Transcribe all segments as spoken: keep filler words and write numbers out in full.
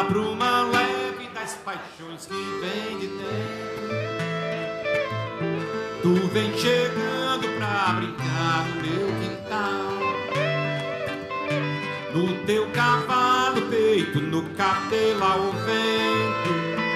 bruma leve das paixões que vem de dentro. Tu vem chegando pra brincar no meu quintal, no teu cavalo peito, no cabelo ao vento,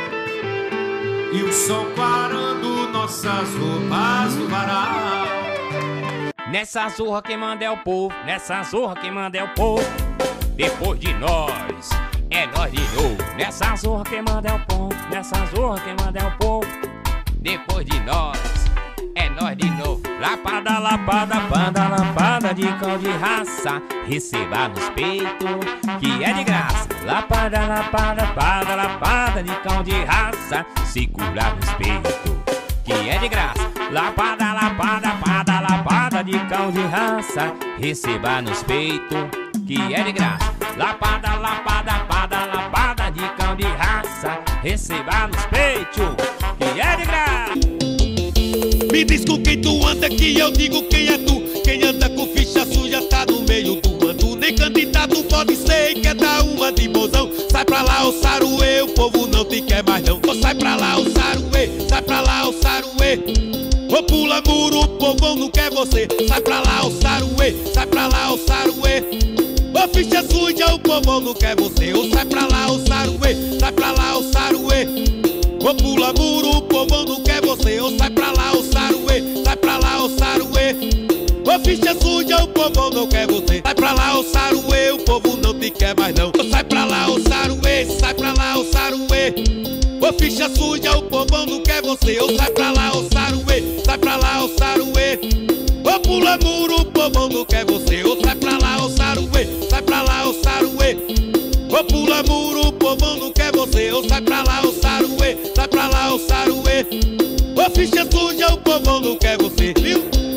e o sol clarando nossas roupas no varal. Nessa zorra quem manda é o povo, nessa zorra quem manda é o povo. Depois de nós, é nós de novo. Nessa zorra quem manda é o povo, nessa zorra quem manda é o povo. Depois de nós, é nós de novo. Lapada, lapada, panda, lapada de cão de raça. Receba nos peitos, que é de graça. Lapada, lapada, pada, lapada de cão de raça. Segura nos peitos, que é de graça. Lapada, lapada, pada, lapada de cão de raça. Receba nos peitos, que é de graça. Lapada, lapada, pada, lapada de cão de raça. Receba nos peitos, que é de graça. Me diz com quem tu anda que eu digo quem é tu. Quem anda com ficha suja tá no meio do bando. Nem candidato pode ser e quer dar uma de mozão. Sai pra lá, ô saruê, o povo não te quer mais não. Ô sai pra lá, ô saruê, sai pra lá, ô saruê. Ô pula muro, o povão não quer você. Sai pra lá, ô saruê, sai pra lá, ô saruê. Ô ficha suja, o povão não quer você. Ô sai pra lá, ô saruê, sai pra lá, ô saruê. Ô pula muro, o povão não quer você. Ô sai pra lá, ô saruê, sai pra lá, ô saruê. Ô ficha suja, o povão não quer você. Sai pra lá, ô saruê, o povo não te quer mais não. Ô sai pra lá, ô saruê, sai pra lá, ô saruê. Ô ficha suja, o povão não quer você. Ô sai pra lá, ô saruê, sai pra lá, ô saruê. Ô pula muro, o povão não quer você. Ô sai pra lá, ô saruê, sai pra lá, ô saruê. Ô pula muro, o povão não quer você. Ô sai pra lá, ô saruê, sai pra lá, ô saruê. Ô ficha suja, o povão não quer você, viu?